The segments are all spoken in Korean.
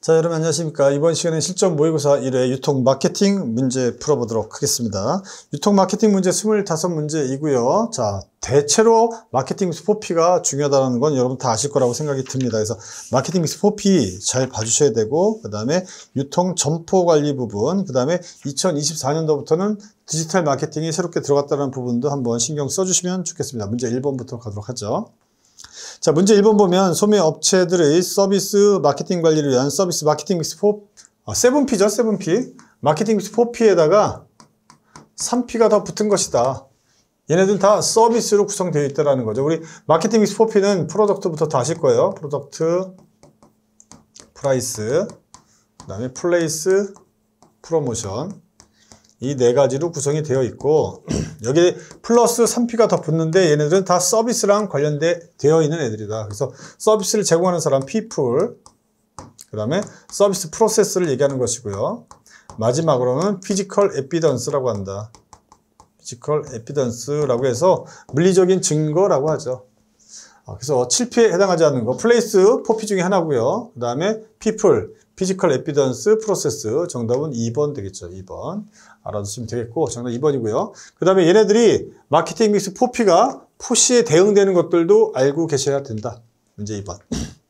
자, 여러분 안녕하십니까. 이번 시간에 실전 모의고사 1회 유통 마케팅 문제 풀어보도록 하겠습니다. 유통 마케팅 문제 25문제이고요. 자, 대체로 마케팅 믹스 4P가 중요하다는 건 여러분 다 아실 거라고 생각이 듭니다. 그래서 마케팅 믹스 4P 잘 봐주셔야 되고, 그 다음에 유통 점포 관리 부분, 그 다음에 2024년도부터는 디지털 마케팅이 새롭게 들어갔다는 부분도 한번 신경 써주시면 좋겠습니다. 문제 1번부터 가도록 하죠. 자, 문제 1번 보면 소매 업체들의 서비스 마케팅 관리를 위한 서비스 마케팅 믹스 7P죠. 7P. 마케팅 믹스 4P에다가 3P가 더 붙은 것이다. 얘네들은 다 서비스로 구성되어 있다는 거죠. 우리 마케팅 믹스 4P는 프로덕트부터 다 아실 거예요. 프로덕트, 프라이스, 그 다음에 플레이스, 프로모션. 이 네 가지로 구성이 되어 있고, 여기 플러스 3P가 더 붙는데 얘네들은 다 서비스랑 되어 있는 애들이다. 그래서 서비스를 제공하는 사람 people, 그 다음에 서비스 프로세스를 얘기하는 것이고요. 마지막으로는 피지컬 에비던스라고 한다. 피지컬 에비던스라고 해서 물리적인 증거라고 하죠. 그래서 7P에 해당하지 않는 거 플레이스 4P 중에 하나고요. 그 다음에 people, 피지컬 에비던스 프로세스. 정답은 2번 되겠죠. 2번 알아두시면 되겠고, 정답 2번이고요. 그 다음에 얘네들이 마케팅 믹스 4P가 포시에 대응되는 것들도 알고 계셔야 된다. 문제 2번.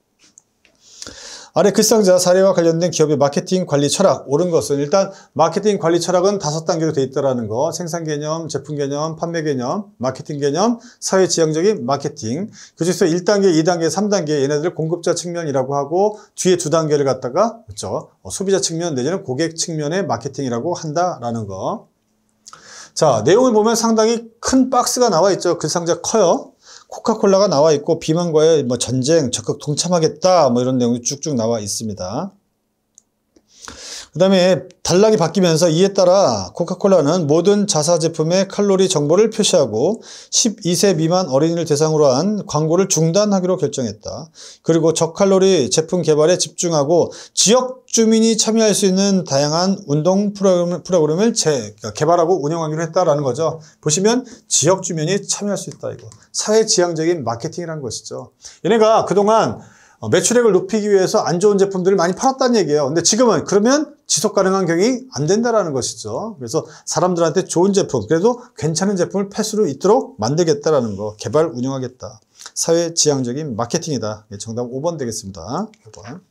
아래 글상자 사례와 관련된 기업의 마케팅 관리 철학. 옳은 것은 일단 마케팅 관리 철학은 5단계로 되어 있다는 거. 생산 개념, 제품 개념, 판매 개념, 마케팅 개념, 사회 지향적인 마케팅. 그중에서 1단계, 2단계, 3단계 얘네들 공급자 측면이라고 하고, 뒤에 2단계를 갖다가 그렇죠? 소비자 측면 내지는 고객 측면의 마케팅이라고 한다라는 거. 자, 내용을 보면 상당히 큰 박스가 나와 있죠. 글상자 커요. 코카콜라가 나와 있고, 비만과의 전쟁 적극 동참하겠다 이런 내용이 쭉쭉 나와 있습니다. 그 다음에 단락이 바뀌면서 이에 따라 코카콜라는 모든 자사 제품의 칼로리 정보를 표시하고 12세 미만 어린이를 대상으로 한 광고를 중단하기로 결정했다. 그리고 저칼로리 제품 개발에 집중하고 지역 주민이 참여할 수 있는 다양한 운동 프로그램을 개발하고 운영하기로 했다라는 거죠. 보시면 지역 주민이 참여할 수 있다. 이거 사회 지향적인 마케팅이라는 것이죠. 얘네가 그동안 매출액을 높이기 위해서 안 좋은 제품들을 많이 팔았다는 얘기예요. 근데 지금은 그러면 지속 가능한 경영이 안 된다라는 것이죠. 그래서 사람들한테 좋은 제품, 그래도 괜찮은 제품을 팔 수 있도록 만들겠다라는 거, 개발 운영하겠다. 사회 지향적인 마케팅이다. 정답 5번 되겠습니다. 5번.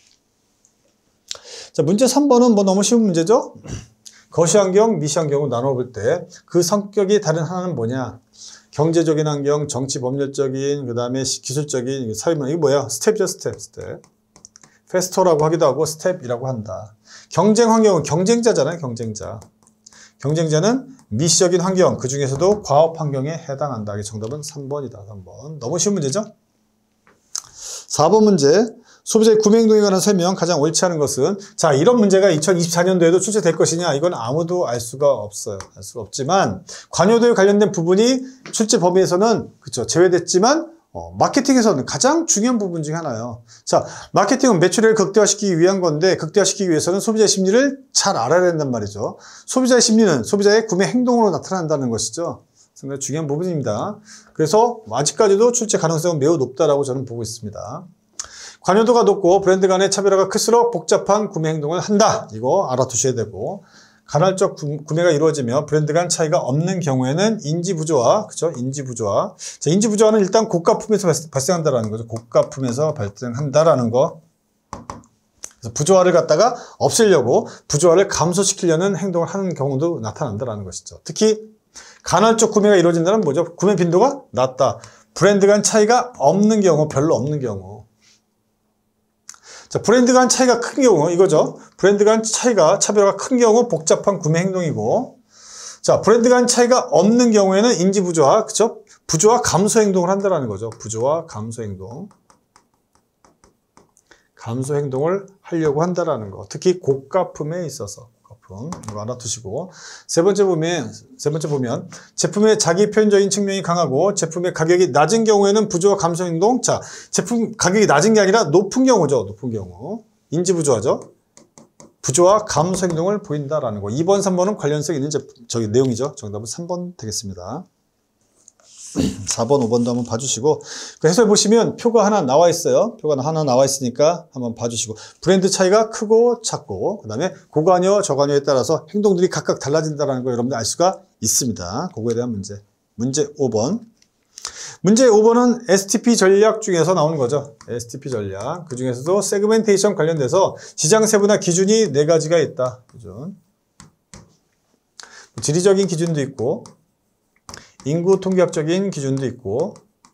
자, 문제 3번은 너무 쉬운 문제죠? 거시환경, 미시환경으로 나눠볼 때 그 성격이 다른 하나는 뭐냐? 경제적인 환경, 정치 법률적인, 그 다음에 기술적인, 사회문, 이게 뭐야? 스텝이죠, 스텝. 페스토라고 하기도 하고, 스텝이라고 한다. 경쟁 환경은 경쟁자잖아요, 경쟁자. 경쟁자는 미시적인 환경, 그 중에서도 과업 환경에 해당한다. 이게 정답은 3번이다, 3번. 너무 쉬운 문제죠? 4번 문제. 소비자의 구매 행동에 관한 설명, 가장 옳지 않은 것은? 자, 이런 문제가 2024년도에도 출제될 것이냐? 이건 아무도 알 수가 없어요. 알 수가 없지만, 관여도에 관련된 부분이 출제 범위에서는, 그쵸, 제외됐지만, 마케팅에서는 가장 중요한 부분 중에 하나예요. 자, 마케팅은 매출액을 극대화시키기 위한 건데, 극대화시키기 위해서는 소비자의 심리를 잘 알아야 된단 말이죠. 소비자의 심리는 소비자의 구매 행동으로 나타난다는 것이죠. 상당히 중요한 부분입니다. 그래서 아직까지도 출제 가능성은 매우 높다라고 저는 보고 있습니다. 관여도가 높고 브랜드 간의 차별화가 클수록 복잡한 구매 행동을 한다. 이거 알아두셔야 되고, 간헐적 구매가 이루어지며 브랜드 간 차이가 없는 경우에는 인지부조화, 그죠? 인지부조화. 자, 인지부조화는 일단 고가품에서 발생한다라는 거죠. 고가품에서 발생한다라는 거. 그래서 부조화를 갖다가 없애려고 부조화를 감소시키려는 행동을 하는 경우도 나타난다라는 것이죠. 특히 간헐적 구매가 이루어진다는 뭐죠? 구매 빈도가 낮다. 브랜드 간 차이가 없는 경우, 별로 없는 경우. 자, 브랜드 간 차이가 큰 경우, 이거죠. 브랜드 간 차별화가 큰 경우 복잡한 구매 행동이고, 자, 브랜드 간 차이가 없는 경우에는 인지 부조화, 그쵸? 부조화 감소 행동을 한다는 거죠. 부조화 감소 행동. 감소 행동을 하려고 한다는 거. 특히 고가품에 있어서. 이거 알아두시고, 세 번째 보면 제품의 자기 표현적인 측면이 강하고 제품의 가격이 낮은 경우에는 부조화 감소 행동. 자, 제품 가격이 낮은 게 아니라 높은 경우죠. 높은 경우 인지 부조화죠. 부조화 감소 행동을 보인다라는 거. 2번, 3번은 관련성 있는 내용이죠. 정답은 3번 되겠습니다. 4번, 5번도 한번 봐주시고, 그 해설 보시면 표가 하나 나와 있어요. 표가 하나 나와 있으니까 한번 봐주시고, 브랜드 차이가 크고 작고, 그 다음에 고관여, 저관여에 따라서 행동들이 각각 달라진다는 거 여러분들 알 수가 있습니다. 그거에 대한 문제. 문제 5번. 문제 5번은 STP 전략 중에서 나오는 거죠. STP 전략. 그 중에서도 세그멘테이션 관련돼서 시장 세분화 기준이 4가지가 있다. 기준. 지리적인 기준도 있고, 인구 통계학적인 기준도 있고,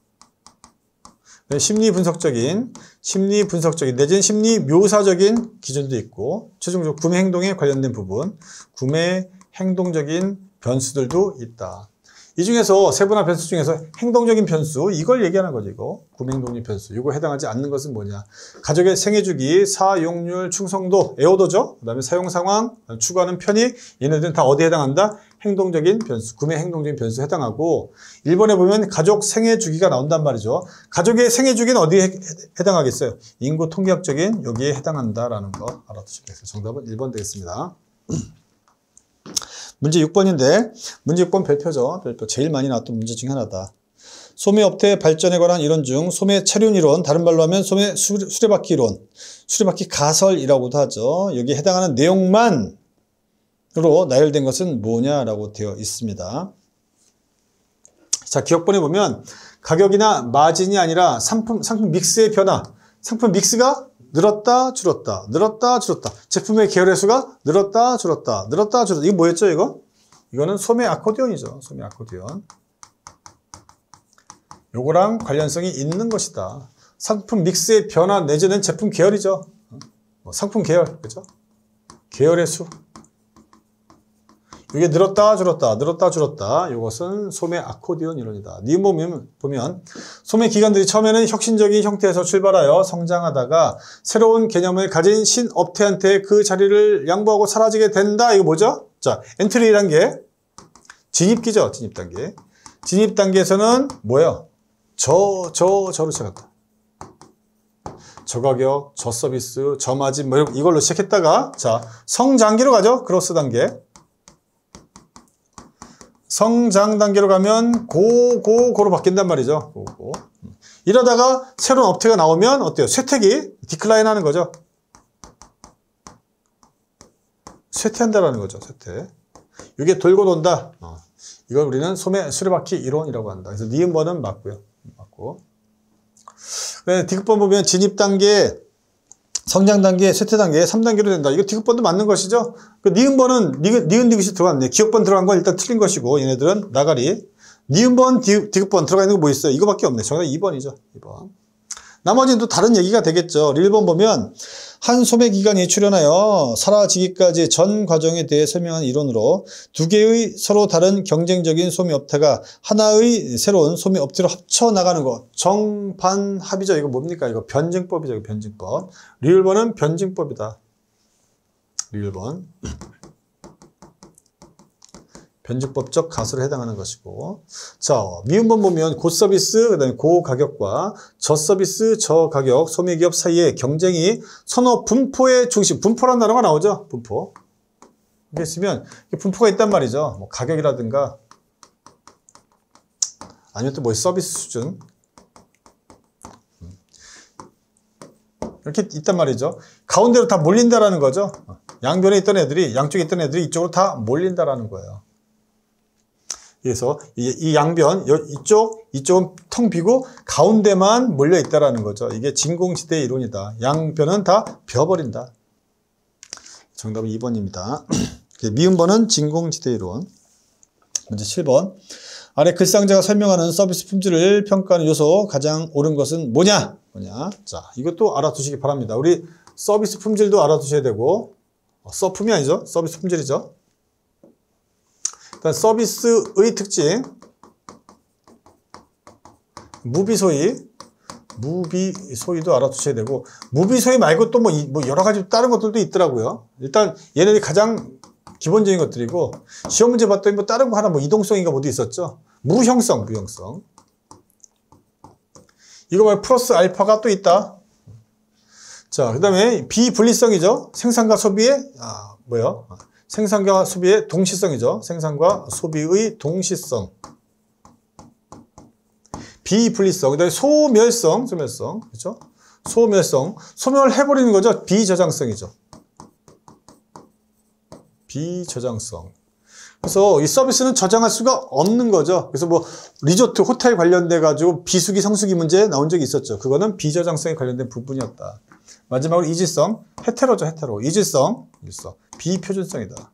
심리 분석적인 내지는 심리 묘사적인 기준도 있고, 최종적으로 구매 행동에 관련된 부분, 구매 행동적인 변수들도 있다. 이 중에서 세분화 변수 중에서 행동적인 변수, 이걸 얘기하는 거죠. 이거 구매 행동적인 변수. 이거 해당하지 않는 것은 뭐냐? 가족의 생애 주기, 사용률, 충성도, 에어더죠. 그다음에 사용 상황, 추구하는 편익, 얘네들은 다 어디에 해당한다? 행동적인 변수, 구매 행동적인 변수에 해당하고, 1번에 보면 가족 생애 주기가 나온단 말이죠. 가족의 생애 주기는 어디에 해당하겠어요? 인구 통계학적인 여기에 해당한다라는 거 알아두시겠어요. 정답은 1번 되겠습니다. 문제 6번인데, 문제 6번 별표죠. 별표. 제일 많이 나왔던 문제 중에 하나다. 소매업태 발전에 관한 이론 중 소매 차륜 이론, 다른 말로 하면 소매 수레바퀴 이론, 수레바퀴 가설이라고도 하죠. 여기에 해당하는 내용만으로 나열된 것은 뭐냐라고 되어 있습니다. 자, 기억본에 보면 가격이나 마진이 아니라 상품 믹스의 변화, 상품 믹스가 늘었다 줄었다 늘었다 줄었다, 제품의 계열의 수가 늘었다 줄었다 늘었다 줄었다. 이거 뭐였죠? 이거는 소매 아코디언이죠. 소매 아코디언. 요거랑 관련성이 있는 것이다. 상품 믹스의 변화 내지는 제품 계열이죠. 상품 계열, 그죠? 계열의 수. 이게 늘었다 줄었다 늘었다 줄었다. 이것은 소매 아코디언 이론이다. 니은 보면 소매 기관들이 처음에는 혁신적인 형태에서 출발하여 성장하다가 새로운 개념을 가진 신업태한테 그 자리를 양보하고 사라지게 된다. 이거 뭐죠? 자, 엔트리 단계, 진입기죠. 진입 단계. 진입 단계에서는 뭐예요? 저로 시작한다. 저가격, 저서비스, 저마진 뭐 이걸로 시작했다가, 자, 성장기로 가죠. 크로스 단계. 성장 단계로 가면 고로 바뀐단 말이죠. 고. 이러다가 새로운 업태가 나오면 어때요? 쇠퇴기, 디클라인 하는 거죠. 쇠퇴한다라는 거죠. 쇠퇴. 이게 돌고 돈다. 이걸 우리는 소매 수레바퀴 이론이라고 한다. 그래서 니은번은 맞고요. 맞고. 디귿번 보면 진입 단계, 성장 단계, 쇠퇴 단계, 3단계로 된다. 이거 디귿번도 맞는 것이죠. 그 니은번은 니은 디귿이 들어갔네. 기억번 들어간 건 일단 틀린 것이고, 얘네들은 나가리. 니은번, 디귿번 들어가 있는 거 뭐 있어요? 이거밖에 없네. 정답 2번이죠. 2번. 나머지는 또 다른 얘기가 되겠죠. 1번 보면 한 소매기관이 출현하여 사라지기까지 전 과정에 대해 설명한 이론으로 두 개의 서로 다른 경쟁적인 소매업태가 하나의 새로운 소매업태로 합쳐나가는 것. 정반합이죠. 이거 뭡니까? 이거 변증법이죠. 이거 변증법. 리을번은 변증법이다. 리을번. 변증법적 가설에 해당하는 것이고. 자, 미음번 보면 고서비스, 그 다음에 고가격과 저서비스, 저가격, 소매기업 사이의 경쟁이 선호 분포의 중심, 분포라는 단어가 나오죠. 분포. 이게 있으면 분포가 있단 말이죠. 뭐 가격이라든가 아니면 또 뭐 서비스 수준. 이렇게 있단 말이죠. 가운데로 다 몰린다라는 거죠. 양변에 있던 애들이, 양쪽에 있던 애들이 이쪽으로 다 몰린다라는 거예요. 그래서 이 양변, 이쪽은 텅 비고 가운데만 몰려 있다라는 거죠. 이게 진공지대 이론이다. 양변은 다 비어버린다. 정답은 2번입니다. 미음번은 진공지대 이론. 문제 7번. 아래 글상자가 설명하는 서비스 품질을 평가하는 요소 가장 옳은 것은 뭐냐? 자, 이것도 알아두시기 바랍니다. 우리 서비스 품질도 알아두셔야 되고, 서품이 아니죠. 서비스 품질이죠. 일단 서비스의 특징, 무비소이도 알아두셔야 되고, 무비소이 말고 또 뭐 여러 가지 다른 것들도 있더라고요. 일단 얘네들이 가장 기본적인 것들이고, 시험 문제 봤더니 뭐 다른 거 하나 뭐 이동성인가 뭐도 있었죠. 무형성. 이거 말고 플러스 알파가 또 있다. 자, 그 다음에 비분리성이죠. 생산과 소비의, 생산과 소비의 동시성이죠. 생산과 소비의 동시성. 비분리성, 그다음에 소멸성, 그렇죠? 소멸해버리는 거죠. 비저장성이죠. 비저장성. 그래서 이 서비스는 저장할 수가 없는 거죠. 그래서 뭐 리조트, 호텔 관련돼 가지고 비수기, 성수기 문제 나온 적이 있었죠. 그거는 비저장성에 관련된 부분이었다. 마지막으로 이질성, 헤테로죠, 헤테로. 이질성, 비표준성이다.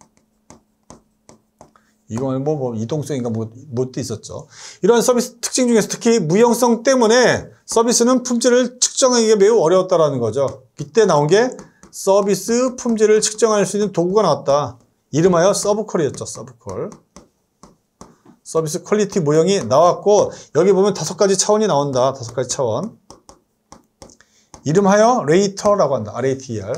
이건 뭐 이동성인가 뭣도 있었죠. 이런 서비스 특징 중에서 특히 무형성 때문에 서비스는 품질을 측정하기가 매우 어려웠다라는 거죠. 이때 나온 게 서비스 품질을 측정할 수 있는 도구가 나왔다. 이름하여 서브콜이었죠. 서브콜. 서비스 퀄리티 모형이 나왔고 여기 보면 5가지 차원이 나온다. 5가지 차원. 이름하여 레이터라고 한다. RATER.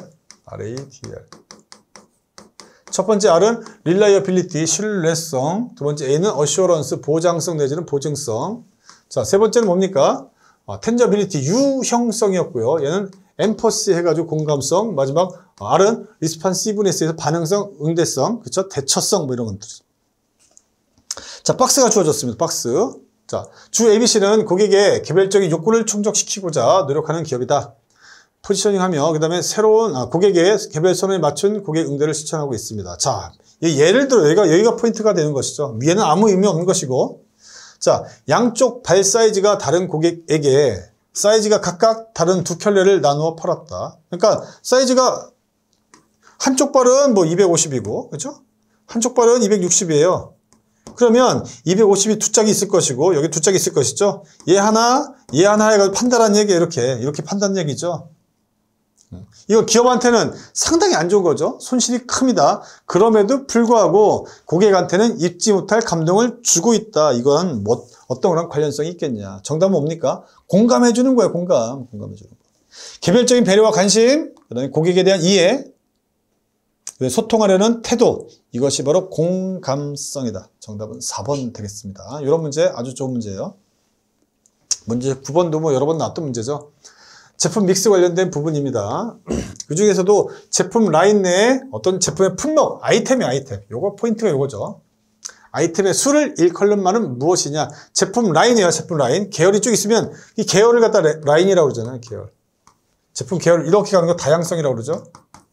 첫 번째 R은 reliability, 신뢰성. 두 번째 A는 assurance, 보장성 내지는 보증성. 자, 세 번째는 뭡니까? tangibility, 유형성이었고요. 얘는 empathy 해가지고 공감성. 마지막 R은 responsiveness에서 반응성, 응대성. 그쵸? 대처성 뭐 이런 것들. 자, 박스가 주어졌습니다. 박스. 자, 주 ABC는 고객의 개별적인 욕구를 충족시키고자 노력하는 기업이다. 포지셔닝하며 그 다음에 새로운 고객의 개별 선호에 맞춘 고객 응대를 실천하고 있습니다. 자, 예를 들어 여기가 포인트가 되는 것이죠. 위에는 아무 의미 없는 것이고, 자, 양쪽 발 사이즈가 다른 고객에게 사이즈가 각각 다른 두 켤레를 나누어 팔았다. 그러니까 사이즈가 한쪽 발은 뭐 250이고, 그렇죠? 한쪽 발은 260이에요. 그러면 250이 두 짝이 있을 것이고 여기 두 짝이 있을 것이죠. 얘 하나 해가지고 판다라는 얘기 이렇게 판다는 얘기죠. 이거 기업한테는 상당히 안 좋은 거죠. 손실이 큽니다. 그럼에도 불구하고 고객한테는 잊지 못할 감동을 주고 있다. 이건 뭐 어떤 거랑 관련성이 있겠냐. 정답은 뭡니까? 공감해 주는 거예요. 공감해 주는 거. 개별적인 배려와 관심, 그다음에 고객에 대한 이해, 소통하려는 태도, 이것이 바로 공감성이다. 정답은 4번 되겠습니다. 이런 문제 아주 좋은 문제예요. 문제 9번도 뭐 여러 번 나왔던 문제죠. 제품 믹스 관련된 부분입니다. 그 중에서도 제품 라인 내에 어떤 제품의 품목, 아이템이에요, 아이템. 요거 포인트가 요거죠. 아이템의 수를 일컬음만은 무엇이냐. 제품 라인이에요, 제품 라인. 계열이 쭉 있으면 이 계열을 갖다 라인이라고 그러잖아요, 계열. 제품 계열 이렇게 가는 거 다양성이라고 그러죠.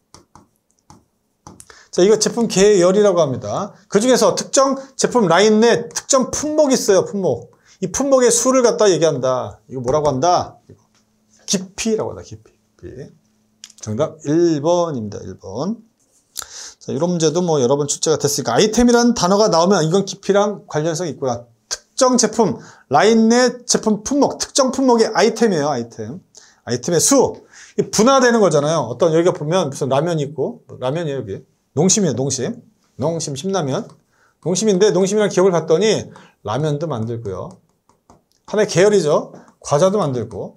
자, 이거 제품 계열이라고 합니다. 그 중에서 특정 제품 라인 내 특정 품목이 있어요, 품목. 이 품목의 수를 갖다 얘기한다. 이거 뭐라고 한다? 깊이라고 한다, 깊이. 정답 1번입니다, 1번. 자, 이런 문제도 뭐 여러 번 출제가 됐으니까 아이템이라는 단어가 나오면 이건 깊이랑 관련성이 있구나. 특정 제품, 라인 내 제품 품목, 특정 품목의 아이템이에요, 아이템. 아이템의 수. 분화되는 거잖아요. 어떤 여기가 보면 무슨 라면이 있고, 라면이에요, 여기. 농심이에요, 농심. 농심, 신라면. 농심인데, 농심이라는 기업을 봤더니 라면도 만들고요. 하나의 계열이죠. 과자도 만들고.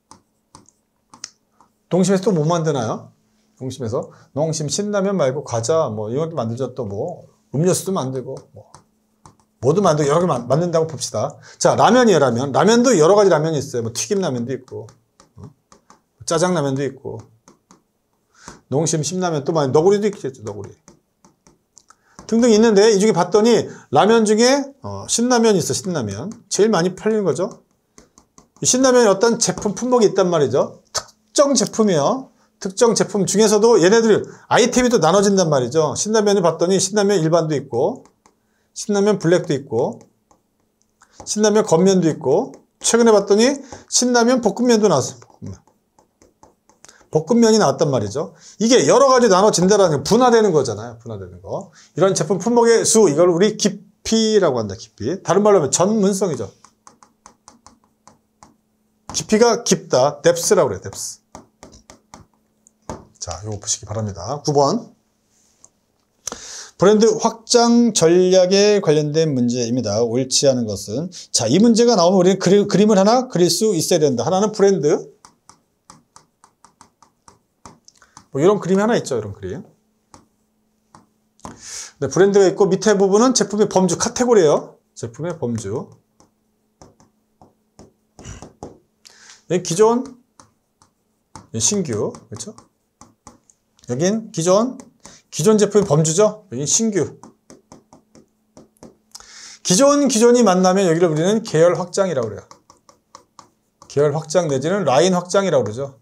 농심에서 또 뭐 만드나요? 농심에서 농심 신라면 말고 과자 뭐 이런 것도 만들죠. 또 뭐 음료수도 만들고 뭐도 만들고 여러 개 만든다고 봅시다. 자, 라면이에요. 라면도 여러 가지 라면이 있어요. 뭐 튀김 라면도 있고 짜장 라면도 있고 농심 신라면 또 너구리도 있겠죠. 너구리 등등 있는데 이 중에 봤더니 라면 중에 신라면이 있어. 신라면 제일 많이 팔리는 거죠. 신라면에 어떤 제품 품목이 있단 말이죠. 특정 제품이에요. 특정 제품 중에서도 얘네들 아이템이 또 나눠진단 말이죠. 신라면을 봤더니 신라면 일반도 있고 신라면 블랙도 있고 신라면 겉면도 있고 최근에 봤더니 신라면 볶음면도 나왔어요. 볶음면이 나왔단 말이죠. 이게 여러 가지 나눠진다라는 게 분화되는 거잖아요. 분화되는 거. 이런 제품 품목의 수, 이걸 우리 깊이라고 한다. 깊이. 다른 말로 하면 전문성이죠. 깊이가 깊다. depth라고 그래요. depth. 자, 이거 보시기 바랍니다. 9번. 브랜드 확장 전략에 관련된 문제입니다. 옳지 않은 것은. 자, 이 문제가 나오면 우리는 그림을 하나 그릴 수 있어야 된다. 하나는 브랜드. 뭐 이런 그림이 하나 있죠. 이런 그림. 네, 브랜드가 있고 밑에 부분은 제품의 범주, 카테고리예요. 제품의 범주. 여기 기존, 신규, 그렇죠? 여긴 기존 제품의 범주죠. 여긴 신규. 기존이 만나면 여기를 우리는 계열 확장이라고 그래요. 계열 확장 내지는 라인 확장이라고 그러죠.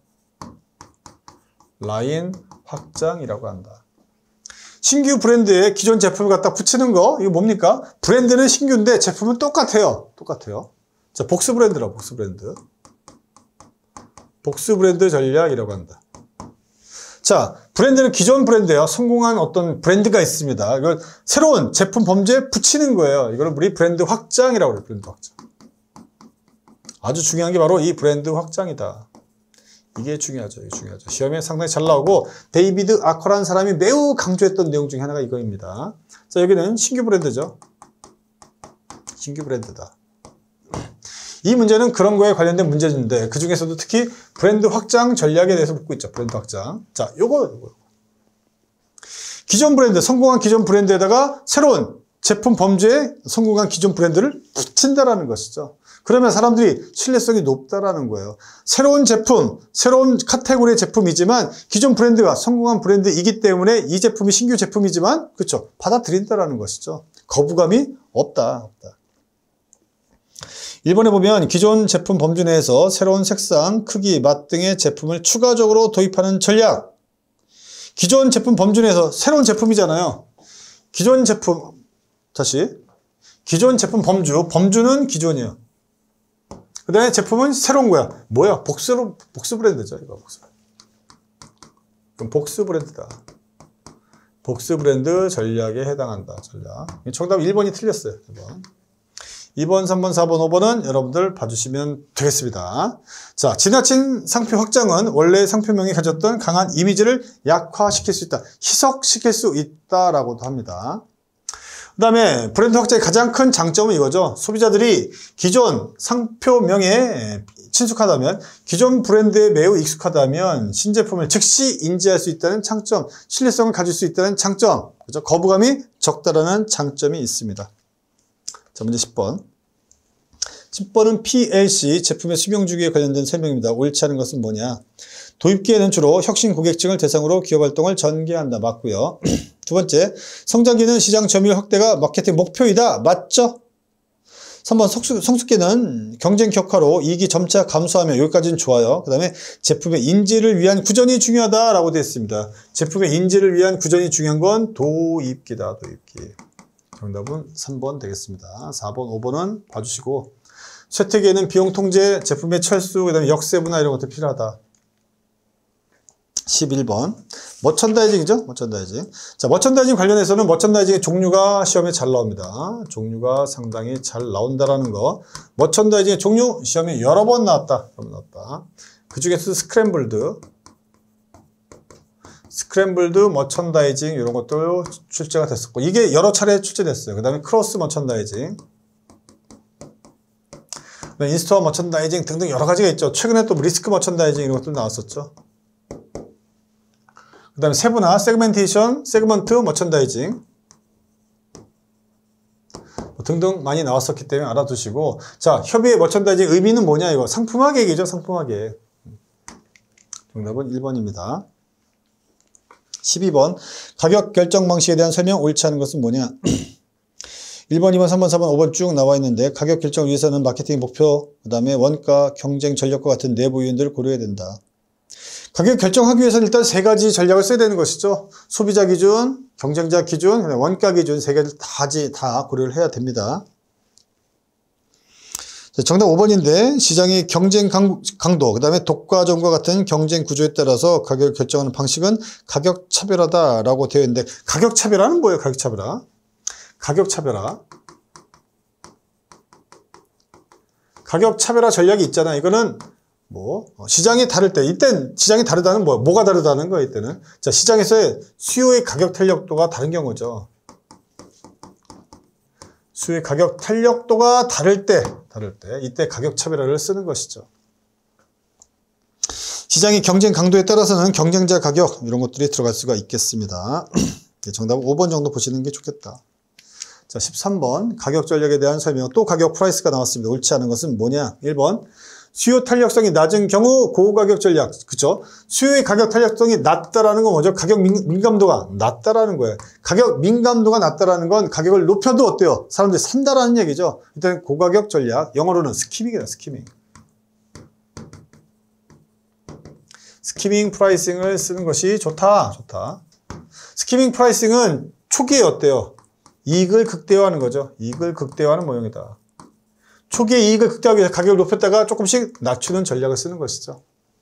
라인 확장이라고 한다. 신규 브랜드에 기존 제품을 갖다 붙이는 거, 이거 뭡니까? 브랜드는 신규인데 제품은 똑같아요. 자, 복수 브랜드라고, 복수 브랜드. 복수 브랜드 전략이라고 한다. 자, 브랜드는 기존 브랜드예요. 성공한 어떤 브랜드가 있습니다. 이걸 새로운 제품 범주에 붙이는 거예요. 이걸 우리 브랜드 확장이라고 그래요. 브랜드 확장. 아주 중요한 게 바로 이 브랜드 확장이다. 이게 중요하죠. 이게 중요하죠. 시험에 상당히 잘 나오고 데이비드 아커라는 사람이 매우 강조했던 내용 중에 하나가 이거입니다. 자, 여기는 신규 브랜드죠. 신규 브랜드다. 이 문제는 그런 거에 관련된 문제인데 그 중에서도 특히 브랜드 확장 전략에 대해서 묻고 있죠. 브랜드 확장. 자, 요거. 기존 브랜드, 성공한 기존 브랜드에다가 새로운 제품 범주에 성공한 기존 브랜드를 붙인다라는 것이죠. 그러면 사람들이 신뢰성이 높다라는 거예요. 새로운 제품, 새로운 카테고리의 제품이지만 기존 브랜드가 성공한 브랜드이기 때문에 이 제품이 신규 제품이지만 그렇죠. 받아들인다라는 것이죠. 거부감이 없다. 1번에 보면 기존 제품 범주 내에서 새로운 색상, 크기, 맛 등의 제품을 추가적으로 도입하는 전략. 기존 제품 범주 내에서 새로운 제품이잖아요. 기존 제품, 다시. 기존 제품 범주는 기존이에요. 그 다음에 제품은 새로운 거야. 뭐야? 복수 브랜드죠. 이거 복수. 그럼 복수 브랜드다. 복수 브랜드 전략에 해당한다. 전략. 정답 1번이 틀렸어요. 2번, 3번, 4번, 5번은 여러분들 봐주시면 되겠습니다. 자, 지나친 상표 확장은 원래 상표명이 가졌던 강한 이미지를 약화시킬 수 있다. 희석시킬 수 있다라고도 합니다. 그 다음에 브랜드 확장의 가장 큰 장점은 이거죠. 소비자들이 기존 상표명에 친숙하다면, 기존 브랜드에 매우 익숙하다면 신제품을 즉시 인지할 수 있다는 장점, 신뢰성을 가질 수 있다는 장점, 그죠? 거부감이 적다라는 장점이 있습니다. 자, 문제 10번. 10번은 PLC 제품의 수명 주기에 관련된 설명입니다. 옳지 않은 것은 뭐냐? 도입기에는 주로 혁신 고객층을 대상으로 기업 활동을 전개한다. 맞고요. 두 번째, 성장기는 시장 점유율 확대가 마케팅 목표이다. 맞죠? 3번, 성숙기는 경쟁 격화로 이익이 점차 감소하며, 여기까지는 좋아요. 그 다음에 제품의 인지를 위한 구전이 중요하다라고 되어 있습니다. 제품의 인지를 위한 구전이 중요한 건 도입기다. 도입기. 정답은 3번 되겠습니다. 4번, 5번은 봐주시고, 쇠퇴기에는 비용 통제, 제품의 철수, 그 다음에 역세분화 이런 것도 필요하다. 11번. 머천다이징이죠? 머천다이징. 자, 머천다이징 관련해서는 머천다이징의 종류가 시험에 잘 나옵니다. 종류가 상당히 잘 나온다라는 거. 머천다이징의 종류 시험에 여러 번 나왔다. 그 중에서 스크램블드, 머천다이징 이런 것도 출제가 됐었고, 이게 여러 차례 출제됐어요. 그 다음에 크로스 머천다이징, 인스토어 머천다이징 등등 여러 가지가 있죠. 최근에 또 리스크 머천다이징 이런 것도 나왔었죠. 그 다음에 세분화, 세그멘테이션, 세그먼트 머천다이징 등등 많이 나왔었기 때문에 알아두시고, 자, 협의의 머천다이징 의미는 뭐냐, 이거 상품화 계획이죠. 상품화 계획. 정답은 1번입니다. 12번, 가격 결정 방식에 대한 설명. 옳지 않은 것은 뭐냐? 1번, 2번, 3번, 4번, 5번 쭉 나와 있는데, 가격 결정을 위해서는 마케팅 목표, 그 다음에 원가, 경쟁 전략과 같은 내부 요인들을 고려해야 된다. 가격 결정하기 위해서는 일단 세 가지 전략을 써야 되는 것이죠. 소비자 기준, 경쟁자 기준, 원가 기준 세 가지를 다 고려를 해야 됩니다. 정답 5번인데, 시장의 경쟁 강도, 그 다음에 독과점과 같은 경쟁 구조에 따라서 가격을 결정하는 방식은 가격 차별화다라고 되어 있는데, 가격 차별화는 뭐예요? 가격 차별화. 가격 차별화 전략이 있잖아. 이거는 시장이 다를 때, 이땐 시장이 다르다는 뭐가 다르다는 거야, 이때는. 자, 시장에서의 수요의 가격 탄력도가 다른 경우죠. 수요의 가격 탄력도가 다를 때, 이때 가격 차별화를 쓰는 것이죠. 시장의 경쟁 강도에 따라서는 경쟁자 가격, 이런 것들이 들어갈 수가 있겠습니다. 정답은 5번 정도 보시는 게 좋겠다. 자, 13번. 가격 전략에 대한 설명. 또 가격 프라이스가 나왔습니다. 옳지 않은 것은 뭐냐? 1번. 수요 탄력성이 낮은 경우 고가격 전략. 그쵸? 수요의 가격 탄력성이 낮다라는 건 뭐죠? 가격 민감도가 낮다라는 거예요. 가격 민감도가 낮다라는 건 가격을 높여도 어때요? 사람들이 산다라는 얘기죠. 일단 고가격 전략. 영어로는 스키밍이다, 스키밍. 스키밍 프라이싱을 쓰는 것이 좋다. 스키밍 프라이싱은 초기에 어때요? 이익을 극대화하는 거죠. 이익을 극대화하는 모형이다. 초기에 이익을 극대화하기 위해서 가격을 높였다가 조금씩 낮추는 전략을 쓰는 것이죠.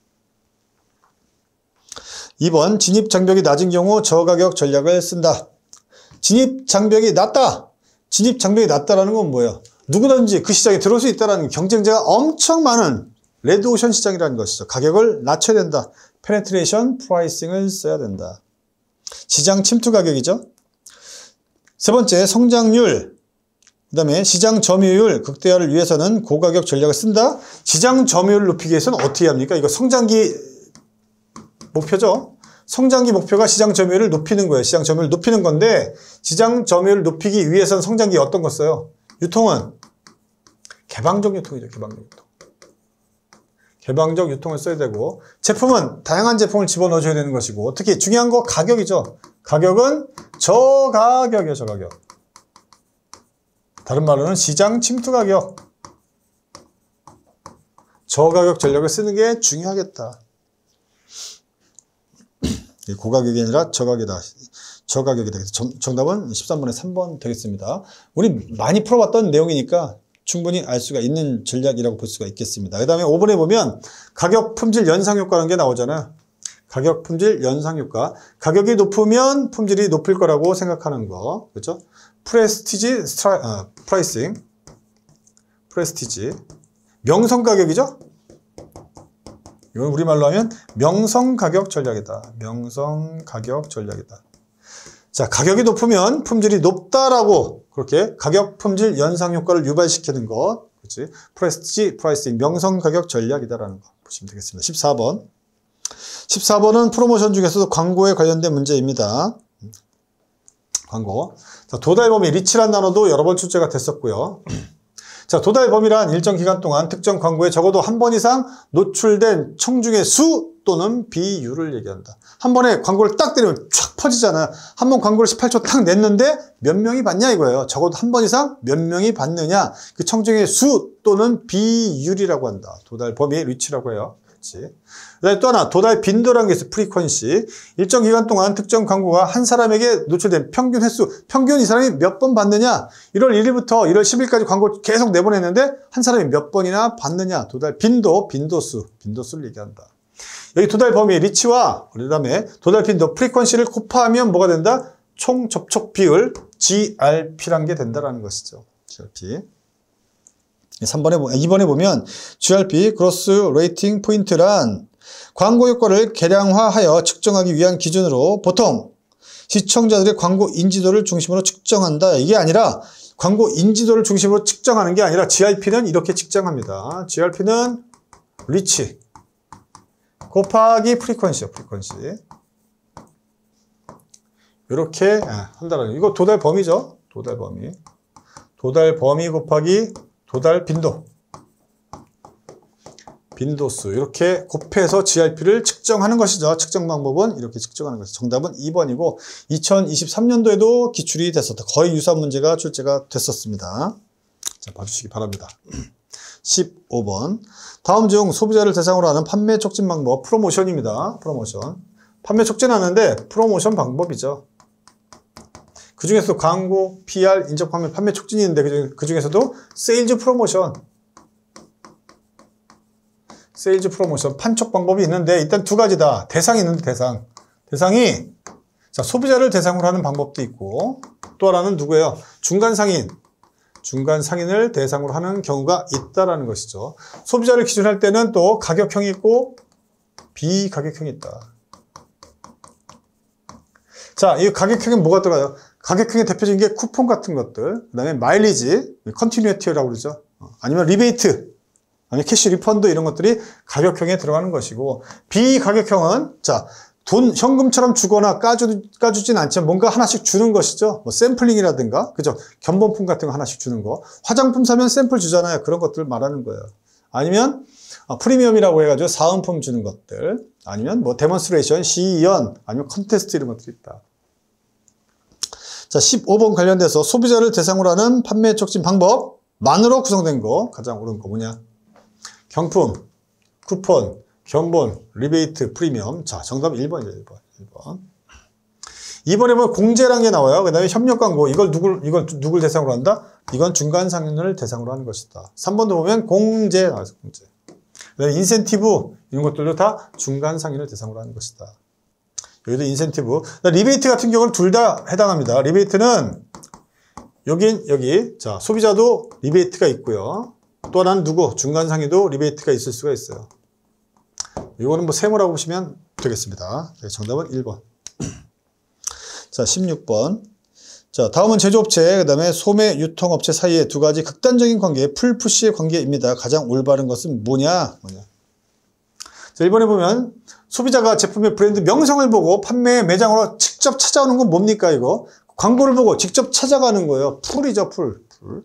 2번, 진입 장벽이 낮은 경우 저가격 전략을 쓴다. 진입 장벽이 낮다. 진입 장벽이 낮다라는 건 뭐예요? 누구든지 그 시장에 들어올 수 있다는 경쟁자가 엄청 많은 레드오션 시장이라는 것이죠. 가격을 낮춰야 된다. 페네트레이션 프라이싱을 써야 된다. 시장 침투 가격이죠. 세 번째, 성장률. 그 다음에 시장 점유율 극대화를 위해서는 고가격 전략을 쓴다. 시장 점유율을 높이기 위해서는 어떻게 합니까? 이거 성장기 목표죠. 성장기 목표가 시장 점유율을 높이는 거예요. 시장 점유율을 높이는 건데 시장 점유율을 높이기 위해서는 성장기 어떤 거 써요? 유통은 개방적 유통이죠. 개방적 유통을 써야 되고 제품은 다양한 제품을 집어넣어줘야 되는 것이고 특히 중요한 거 가격이죠. 가격은 저가격이에요. 저가격. 다른 말로는 시장 침투 가격. 저가격 전략을 쓰는 게 중요하겠다. 고가격이 아니라 저가격이다. 저가격이다. 정답은 13번에 3번 되겠습니다. 우리 많이 풀어봤던 내용이니까 충분히 알 수가 있는 전략이라고 볼 수가 있겠습니다. 그 다음에 5번에 보면 가격 품질 연상 효과라는 게 나오잖아요. 가격 품질 연상 효과. 가격이 높으면 품질이 높을 거라고 생각하는 거. 그렇죠? 프레스티지 프라이싱. 프레스티지. 명성 가격이죠? 이건 우리말로 하면 명성 가격 전략이다. 명성 가격 전략이다. 자, 가격이 높으면 품질이 높다라고 그렇게 가격 품질 연상 효과를 유발시키는 것. 그렇지? 프레스티지 프라이싱 명성 가격 전략이다라는 거 보시면 되겠습니다. 14번. 14번은 프로모션 중에서도 광고에 관련된 문제입니다. 광고. 자, 도달 범위 리치란 단어도 여러 번 출제가 됐었고요. 자, 도달 범위란 일정 기간 동안 특정 광고에 적어도 한 번 이상 노출된 청중의 수 또는 비율을 얘기한다. 한 번에 광고를 딱 때리면 쫙 퍼지잖아요. 한 번 광고를 18초 딱 냈는데 몇 명이 봤냐 이거예요. 적어도 한 번 이상 몇 명이 봤느냐. 그 청중의 수 또는 비율이라고 한다. 도달 범위 리치라고 해요. 그렇지. 그다음에 또 하나 도달 빈도라는 게 있어요. 프리퀀시. 일정 기간 동안 특정 광고가 한 사람에게 노출된 평균 횟수. 평균 이 사람이 몇 번 봤느냐. 1월 1일부터 1월 10일까지 광고 계속 내보냈는데 한 사람이 몇 번이나 봤느냐. 도달 빈도, 빈도수를 얘기한다. 여기 도달 범위 리치와 그다음에 도달 빈도 프리퀀시를 곱하면 뭐가 된다? 총 접촉 비율 GRP란 게 된다라는 것이죠. GRP. 2번에 보면 GRP, 그로스 레이팅 포인트란 광고 효과를 계량화하여 측정하기 위한 기준으로 보통 시청자들의 광고 인지도를 중심으로 측정한다. 이게 아니라 광고 인지도를 중심으로 측정하는 게 아니라 GRP는 이렇게 측정합니다. GRP는 리치 곱하기 프리퀀시요. 프리퀀시. 이렇게 한다라는 이거 도달 범위죠. 도달 범위. 도달 범위 곱하기 도달 빈도. 빈도수. 이렇게 곱해서 GRP를 측정하는 것이죠. 측정 방법은 이렇게 측정하는 것이죠. 정답은 2번이고 2023년도에도 기출이 됐었다. 거의 유사한 문제가 출제가 됐었습니다. 자, 봐주시기 바랍니다. 15번. 다음 중 소비자를 대상으로 하는 판매 촉진 방법 프로모션입니다. 프로모션. 판매 촉진 하는데 프로모션 방법이죠. 그 중에서도 광고, PR, 인적 판매 촉진이 있는데 그 중에서도 세일즈 프로모션. 세일즈 프로모션 판촉 방법이 있는데 일단 두 가지다. 대상이 있는데 대상이 자, 소비자를 대상으로 하는 방법도 있고 또 하나는 누구예요? 중간 상인을 대상으로 하는 경우가 있다라는 것이죠. 소비자를 기준할 때는 또 가격형이 있고 비가격형이 있다. 자, 이 가격형에 뭐가 들어가요? 가격형의 대표적인 게 쿠폰 같은 것들, 그 다음에 마일리지, 컨티뉴티라고 그러죠. 아니면 리베이트, 아니면 캐시 리펀드 이런 것들이 가격형에 들어가는 것이고 비가격형은 자, 돈, 현금처럼 주거나 까주진 않지만 뭔가 하나씩 주는 것이죠. 뭐 샘플링이라든가, 그죠? 견본품 같은 거 하나씩 주는 거. 화장품 사면 샘플 주잖아요. 그런 것들 말하는 거예요. 아니면 프리미엄이라고 해가지고 사은품 주는 것들. 아니면 뭐 데몬스트레이션, 시연, 아니면 컨테스트 이런 것들이 있다. 자, 15번 관련돼서 소비자를 대상으로 하는 판매 촉진 방법만으로 구성된 거. 가장 옳은 거 뭐냐? 경품, 쿠폰, 견본, 리베이트, 프리미엄. 자, 정답은 1번이죠. 1번. 2번에 보면 공제라는 게 나와요. 그 다음에 협력 광고. 이걸 누굴 대상으로 한다? 이건 중간 상인을 대상으로 하는 것이다. 3번도 보면 공제 나와서 공제. 그 다음에 인센티브. 이런 것들도 다 중간 상인을 대상으로 하는 것이다. 여기도 인센티브. 리베이트 같은 경우는 둘 다 해당합니다. 리베이트는 여기. 자, 소비자도 리베이트가 있고요. 또 하나는 누구? 중간 상인도 리베이트가 있을 수가 있어요. 이거는 뭐 세모라고 보시면 되겠습니다. 네, 정답은 1번. 자, 16번. 자, 다음은 제조업체, 그 다음에 소매 유통업체 사이의 두 가지 극단적인 관계, 풀푸시의 관계입니다. 가장 올바른 것은 뭐냐? 자, 1번에 보면 소비자가 제품의 브랜드 명성을 보고 판매 매장으로 직접 찾아오는 건 뭡니까, 이거? 광고를 보고 직접 찾아가는 거예요. 풀이죠, 풀.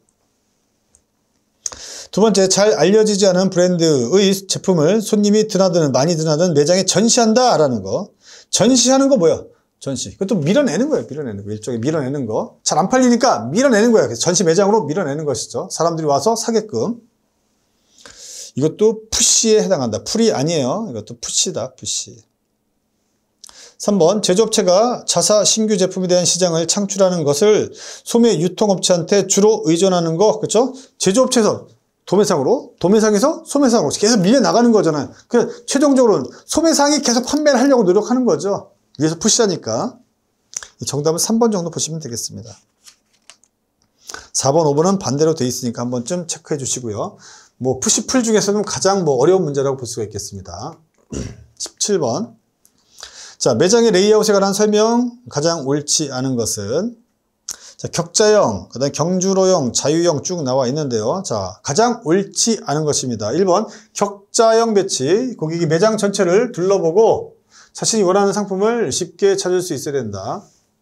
두 번째, 잘 알려지지 않은 브랜드의 제품을 손님이 많이 드나드는 매장에 전시한다 라는 거. 전시하는 거 뭐야? 전시. 그것도 밀어내는 거예요. 밀어내는 거. 일종의 밀어내는 거. 잘 안 팔리니까 밀어내는 거예요. 그래서 전시 매장으로 밀어내는 것이죠. 사람들이 와서 사게끔. 이것도 푸시에 해당한다. 풀이 아니에요. 이것도 푸시다. 푸시. 3번, 제조업체가 자사 신규 제품에 대한 시장을 창출하는 것을 소매 유통업체한테 주로 의존하는 거. 그렇죠? 제조업체에서 도매상에서 소매상으로 계속 밀려나가는 거잖아요. 그래서 최종적으로는 소매상이 계속 판매를 하려고 노력하는 거죠. 위에서 푸시하니까. 정답은 3번 정도 보시면 되겠습니다. 4번, 5번은 반대로 돼 있으니까 한 번쯤 체크해 주시고요. 뭐 푸시 풀 중에서는 가장 어려운 문제라고 볼 수가 있겠습니다. 17번. 자, 매장의 레이아웃에 관한 설명. 가장 옳지 않은 것은 자, 격자형, 그다음에 경주로형, 자유형 쭉 나와 있는데요. 자, 가장 옳지 않은 것입니다. 1번, 격자형 배치. 고객이 매장 전체를 둘러보고 자신이 원하는 상품을 쉽게 찾을 수 있어야 된다.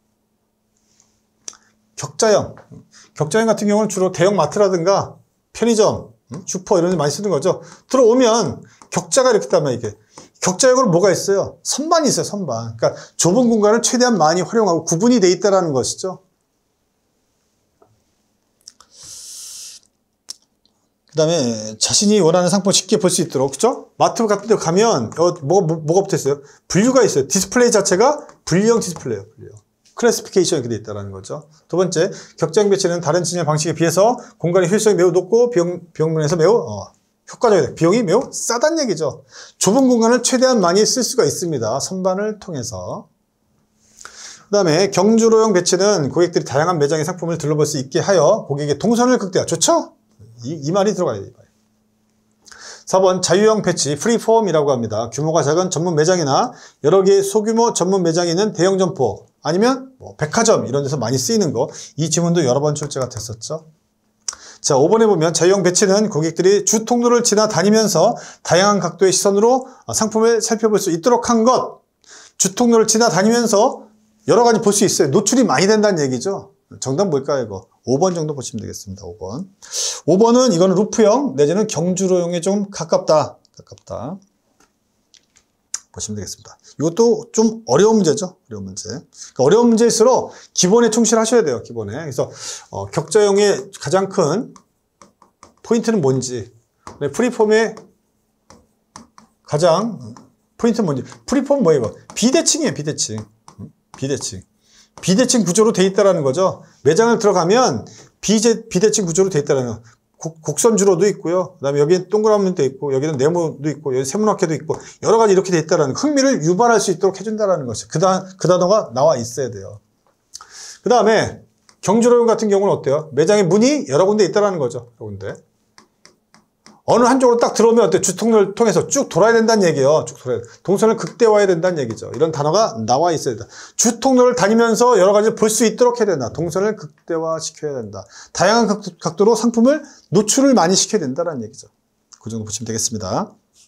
격자형 같은 경우는 주로 대형 마트라든가 편의점, 슈퍼 이런 데 많이 쓰는 거죠. 들어오면 격자가 이렇게 있단 말이에요. 이게. 격자형으로 뭐가 있어요? 선반이 있어요, 선반. 그러니까 좁은 공간을 최대한 많이 활용하고 구분이 돼 있다는 것이죠. 그 다음에 자신이 원하는 상품을 쉽게 볼 수 있도록, 그죠? 마트 같은 데 가면 뭐가 붙어 있어요? 분류가 있어요. 디스플레이 자체가 분류형 디스플레이예요. 분류형. 클래시피케이션이 이렇게 돼 있다는 거죠. 두 번째, 격자형 배치는 다른 진열 방식에 비해서 공간의 효율성이 매우 높고 비용면에서 매우 효과적이다. 비용이 매우 싸다는 얘기죠. 좁은 공간을 최대한 많이 쓸 수가 있습니다. 선반을 통해서. 그 다음에 경주로형 배치는 고객들이 다양한 매장의 상품을 둘러볼 수 있게 하여 고객의 동선을 극대화. 좋죠? 이 말이 들어가야 돼요. 4번, 자유형 배치, 프리폼이라고 합니다. 규모가 작은 전문 매장이나 여러 개의 소규모 전문 매장이 있는 대형 점포, 아니면 백화점 이런 데서 많이 쓰이는 거. 이 지문도 여러 번 출제가 됐었죠. 자, 5번에 보면 자유형 배치는 고객들이 주 통로를 지나다니면서 다양한 각도의 시선으로 상품을 살펴볼 수 있도록 한 것. 주 통로를 지나다니면서 여러 가지 볼 수 있어요. 노출이 많이 된다는 얘기죠. 정답 뭘까요, 이거? 5번 정도 보시면 되겠습니다. 5번. 5번은 이거는 루프형 내지는 경주로형에 좀 가깝다. 보시면 되겠습니다. 이것도 좀 어려운 문제죠. 어려운 문제. 그러니까 어려운 문제일수록 기본에 충실하셔야 돼요. 기본에. 그래서 격자형의 가장 큰 포인트는 뭔지, 프리폼의 가장 포인트는 뭔지. 프리폼 뭐예요, 이거? 비대칭이에요. 비대칭 구조로 돼 있다는 거죠. 매장을 들어가면 비대칭 구조로 돼 있다는 거. 곡선주로도 있고요. 그 다음에 여기는 동그라미도 있고, 여기는 네모도 있고, 여기 세모나케도 있고, 여러 가지 이렇게 돼 있다는 거. 흥미를 유발할 수 있도록 해준다는 것이죠. 그 단어가 나와 있어야 돼요. 그 다음에 경주로형 같은 경우는 어때요? 매장에 문이 여러 군데 있다는 거죠. 여러 군데. 어느 한쪽으로 딱 들어오면 어때? 주통로를 통해서 쭉 돌아야 된다는 얘기예요. 쭉 돌아야 돼. 동선을 극대화해야 된다는 얘기죠. 이런 단어가 나와 있어야 된다. 주통로를 다니면서 여러 가지 볼 수 있도록 해야 된다. 동선을 극대화시켜야 된다. 다양한 각도로 상품을 노출을 많이 시켜야 된다는 얘기죠. 그 정도 보시면 되겠습니다.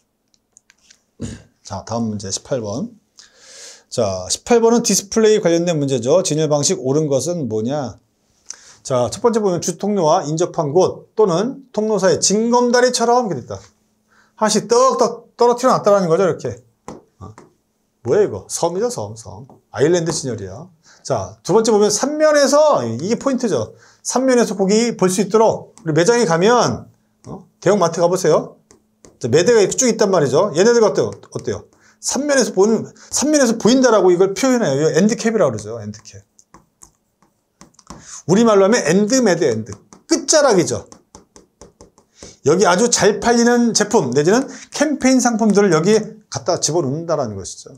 자, 다음 문제 18번. 자, 18번은 디스플레이 관련된 문제죠. 진열 방식 옳은 것은 뭐냐? 자, 첫 번째 보면 주통로와 인접한 곳 또는 통로 사이 징검다리처럼 이렇게 됐다. 하나씩 떡떡 떨어뜨려 놨다라는 거죠, 이렇게. 뭐야, 이거? 섬이죠, 섬. 아일랜드 진열이야. 자, 두 번째 보면 삼면에서, 이게 포인트죠. 삼면에서 고객이 볼 수 있도록, 우리 매장에 가면, 대형 마트 가보세요. 자, 매대가 이렇게 쭉 있단 말이죠. 얘네들가 어때요? 삼면에서 보인다라고 이걸 표현해요. 이거 엔드캡이라고 그러죠. 엔드캡. 우리말로 하면 엔드 매드 엔드. 끝자락이죠. 여기 아주 잘 팔리는 제품 내지는 캠페인 상품들을 여기 갖다 집어넣는다라는 것이죠.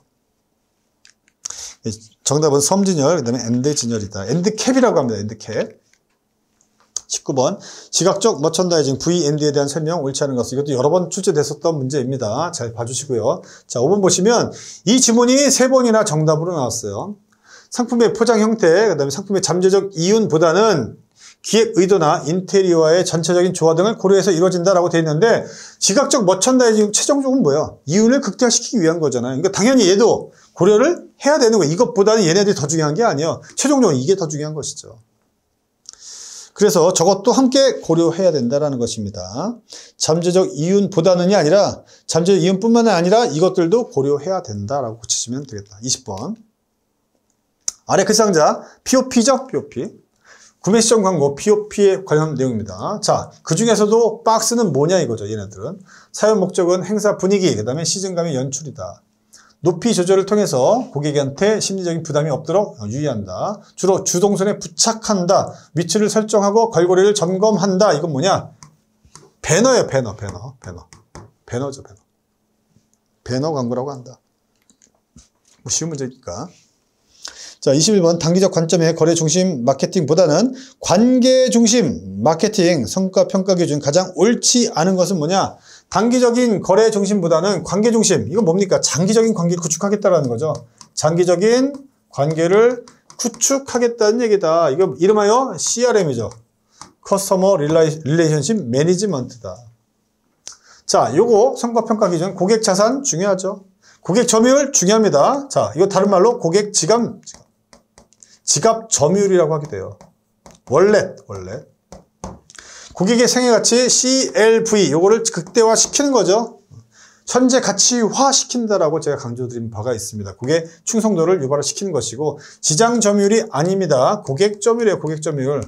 정답은 섬진열, 그 다음에 엔드진열이다. 엔드캡이라고 합니다. 엔드캡. 19번 시각적 머천다이징 VMD에 대한 설명 옳지 않은 것은 이것도 여러 번 출제됐었던 문제입니다. 잘 봐주시고요. 자, 5번 보시면 이 지문이 3번이나 정답으로 나왔어요. 상품의 포장 형태, 그 다음에 상품의 잠재적 이윤보다는 기획 의도나 인테리어와의 전체적인 조화 등을 고려해서 이루어진다라고 되어 있는데 시각적 머천다이징 최종적은 뭐야? 이윤을 극대화시키기 위한 거잖아요. 그러니까 당연히 얘도 고려를 해야 되는 거예요. 이것보다는 얘네들이 더 중요한 게 아니에요. 최종적으로 이게 더 중요한 것이죠. 그래서 저것도 함께 고려해야 된다는 것입니다. 잠재적 이윤보다는이 아니라 잠재적 이윤뿐만 아니라 이것들도 고려해야 된다라고 고치시면 되겠다. 20번. 아래 그 상자 POP죠? POP. 구매 시점 광고 POP에 관련 내용입니다. 자, 그 중에서도 박스는 뭐냐 이거죠. 얘네들은. 사용 목적은 행사 분위기, 그 다음에 시즌감의 연출이다. 높이 조절을 통해서 고객한테 심리적인 부담이 없도록 유의한다. 주로 주동선에 부착한다. 위치를 설정하고 걸고리를 점검한다. 이건 뭐냐? 배너예요. 배너죠. 배너. 배너 광고라고 한다. 뭐 쉬운 문제니까. 자, 21번 단기적 관점의 거래 중심 마케팅보다는 관계 중심 마케팅 성과 평가 기준 가장 옳지 않은 것은 뭐냐? 단기적인 거래 중심보다는 관계 중심. 이건 뭡니까? 장기적인 관계를 구축하겠다라는 거죠. 장기적인 관계를 구축하겠다는 얘기다. 이거 이름하여 CRM이죠. 커스터머 릴레이션십 매니지먼트다. 자, 요거 성과 평가 기준 고객 자산 중요하죠. 고객 점유율 중요합니다. 자, 이거 다른 말로 고객 지갑 점유율이라고 하게 돼요. 월렛. 고객의 생애가치 CLV 요거를 극대화 시키는 거죠. 현재 가치화 시킨다라고 제가 강조드린 바가 있습니다. 고객 충성도를 유발을 시키는 것이고 지장 점유율이 아닙니다. 고객 점유율이에요. 고객 점유율.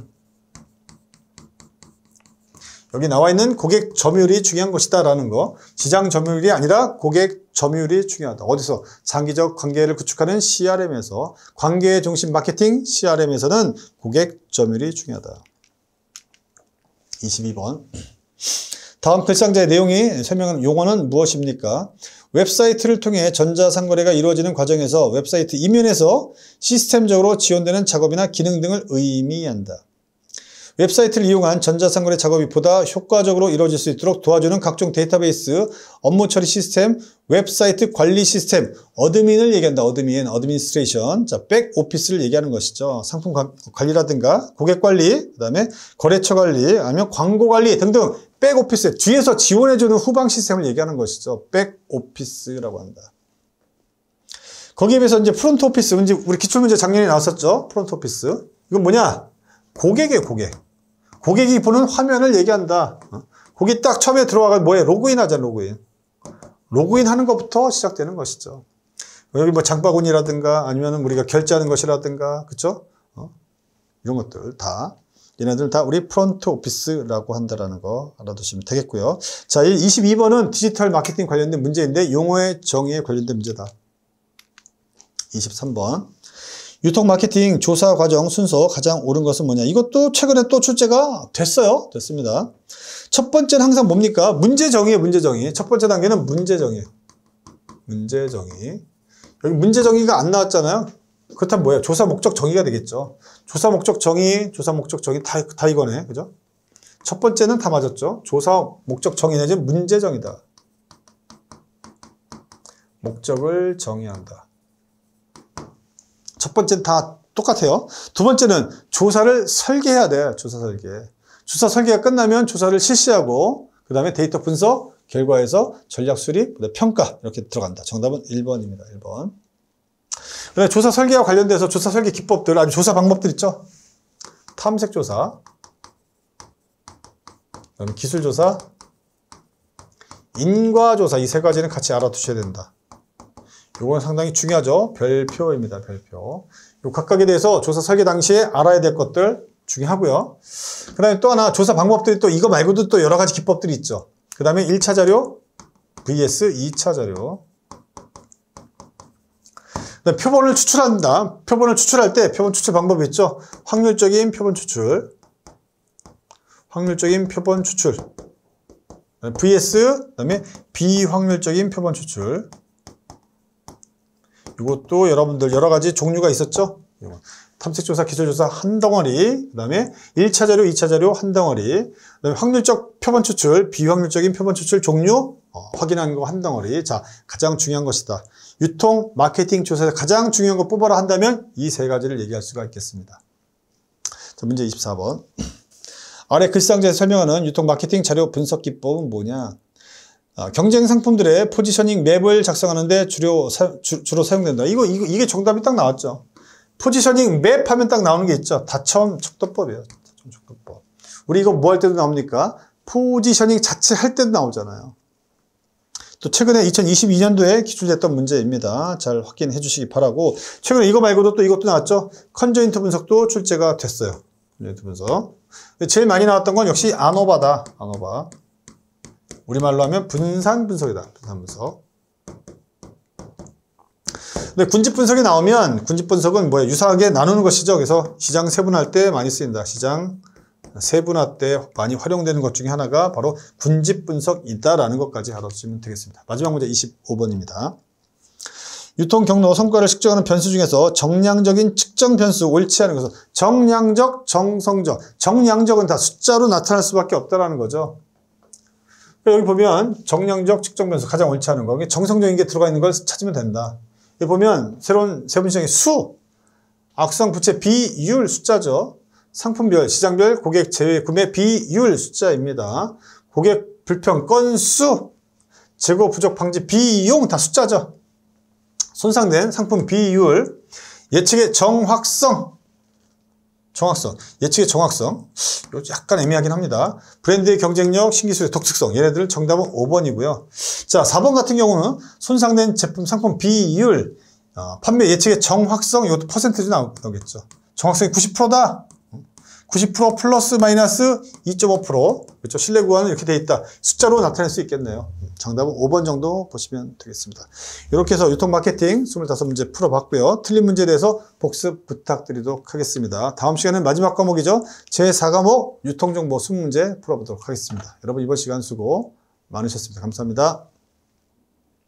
여기 나와 있는 고객 점유율이 중요한 것이다 라는 거. 지장 점유율이 아니라 고객 점유율이 중요하다. 어디서? 장기적 관계를 구축하는 CRM에서 관계 중심 마케팅 CRM에서는 고객 점유율이 중요하다. 22번. 다음 글상자의 내용이 설명하는 용어는 무엇입니까? 웹사이트를 통해 전자상거래가 이루어지는 과정에서 웹사이트 이면에서 시스템적으로 지원되는 작업이나 기능 등을 의미한다. 웹사이트를 이용한 전자상거래 작업이 보다 효과적으로 이루어질 수 있도록 도와주는 각종 데이터베이스, 업무 처리 시스템, 웹사이트 관리 시스템, 어드민을 얘기한다. 어드미니스트레이션. 자, 백오피스를 얘기하는 것이죠. 상품 관리라든가 고객 관리, 그다음에 거래처 관리, 아니면 광고 관리 등등 백오피스 뒤에서 지원해주는 후방 시스템을 얘기하는 것이죠. 백오피스라고 한다. 거기에 비해서 이제 프론트 오피스, 우리 기출문제 작년에 나왔었죠. 프론트 오피스. 이건 뭐냐? 고객이에요, 고객. 고객이 보는 화면을 얘기한다. 거기 딱 처음에 들어와서 뭐예요? 로그인 하잖아, 로그인. 로그인 하는 것부터 시작되는 것이죠. 여기 뭐 장바구니라든가 아니면 우리가 결제하는 것이라든가, 그쵸? 이런 것들 다. 얘네들 다 우리 프론트 오피스라고 한다라는 거 알아두시면 되겠고요. 자, 22번은 디지털 마케팅 관련된 문제인데 용어의 정의에 관련된 문제다. 23번. 유통 마케팅 조사 과정 순서 가장 옳은 것은 뭐냐? 이것도 최근에 또 출제가 됐습니다. 첫 번째는 항상 뭡니까? 문제 정의예요, 문제 정의. 첫 번째 단계는 문제 정의. 문제 정의. 여기 문제 정의가 안 나왔잖아요. 그렇다면 뭐예요? 조사 목적 정의가 되겠죠. 조사 목적 정의 다 이거네. 그죠? 첫 번째는 다 맞았죠. 조사 목적 정의 내지 문제 정의다. 목적을 정의한다. 첫 번째는 다 똑같아요. 두 번째는 조사를 설계해야 돼. 조사 설계. 조사 설계가 끝나면 조사를 실시하고 그 다음에 데이터 분석, 결과에서 전략 수립, 평가 이렇게 들어간다. 정답은 1번입니다. 1번. 그다음에 조사 설계와 관련돼서 조사 설계 기법들, 아주 조사 방법들 있죠. 탐색 조사, 그다음에 기술 조사, 인과 조사 이 세 가지는 같이 알아두셔야 된다. 이건 상당히 중요하죠. 별표입니다. 별표. 요 각각에 대해서 조사 설계 당시에 알아야 될 것들 중요하고요. 그 다음에 또 하나 조사 방법들이 또 이거 말고도 또 여러 가지 기법들이 있죠. 그 다음에 1차 자료, vs 2차 자료. 표본을 추출한다. 표본을 추출할 때 표본 추출 방법이 있죠. 확률적인 표본 추출. 확률적인 표본 추출. vs 그다음에 비확률적인 표본 추출. 이것도 여러분들 여러 가지 종류가 있었죠. 탐색조사, 기술조사 한 덩어리, 그 다음에 1차 자료, 2차 자료 한 덩어리, 그 다음에 확률적 표본 추출, 비확률적인 표본 추출 종류 확인하는 거 한 덩어리. 자, 가장 중요한 것이다. 유통, 마케팅 조사에서 가장 중요한 거 뽑아라 한다면 이 세 가지를 얘기할 수가 있겠습니다. 자, 문제 24번. 아래 글상자에서 설명하는 유통 마케팅 자료 분석 기법은 뭐냐? 경쟁 상품들의 포지셔닝 맵을 작성하는데 주로 사용된다. 이게 정답이 딱 나왔죠. 포지셔닝 맵 하면 딱 나오는 게 있죠. 다첨 척도법이에요. 다첨 척도법. 우리 이거 뭐 할 때도 나옵니까? 포지셔닝 자체 할 때도 나오잖아요. 또 최근에 2022년도에 기출됐던 문제입니다. 잘 확인해 주시기 바라고. 최근에 이거 말고도 또 이것도 나왔죠. 컨조인트 분석도 출제가 됐어요. 컨조인트 분석. 제일 많이 나왔던 건 역시 아노바다. 아노바. 우리말로 하면 분산 분석이다. 분산 분석. 근데 군집 분석이 나오면 군집 분석은 뭐야? 유사하게 나누는 것이죠. 그래서 시장 세분화할 때 많이 쓰인다. 시장 세분화 때 많이 활용되는 것 중에 하나가 바로 군집 분석이다라는 것까지 알아두시면 되겠습니다. 마지막 문제 25번입니다. 유통 경로 성과를 측정하는 변수 중에서 정량적인 측정 변수 옳지 않은 것은 정량적, 정성적. 정량적은 다 숫자로 나타날 수밖에 없다라는 거죠. 여기 보면 정량적 측정 변수 가장 옳지 않은 거. 정성적인 게 들어가 있는 걸 찾으면 된다. 여기 보면 새로운 세분시장의 수, 악성 부채 비율 숫자죠. 상품별, 시장별, 고객 제외 구매 비율 숫자입니다. 고객 불평 건수, 재고 부족 방지 비용 다 숫자죠. 손상된 상품 비율, 예측의 정확성, 예측의 정확성, 이거 약간 애매하긴 합니다. 브랜드의 경쟁력, 신기술의 독특성, 얘네들 정답은 5번이고요. 자, 4번 같은 경우는 손상된 제품 상품 비율, 판매 예측의 정확성, 이것도 퍼센트지 나오겠죠. 정확성이 90%다. 90% 플러스 마이너스 2.5%. 그렇죠. 신뢰 구간은 이렇게 돼 있다. 숫자로 나타낼 수 있겠네요. 정답은 5번 정도 보시면 되겠습니다. 이렇게 해서 유통 마케팅 25문제 풀어봤고요. 틀린 문제에 대해서 복습 부탁드리도록 하겠습니다. 다음 시간은 마지막 과목이죠. 제4과목 유통정보 20문제 풀어보도록 하겠습니다. 여러분 이번 시간 수고 많으셨습니다. 감사합니다.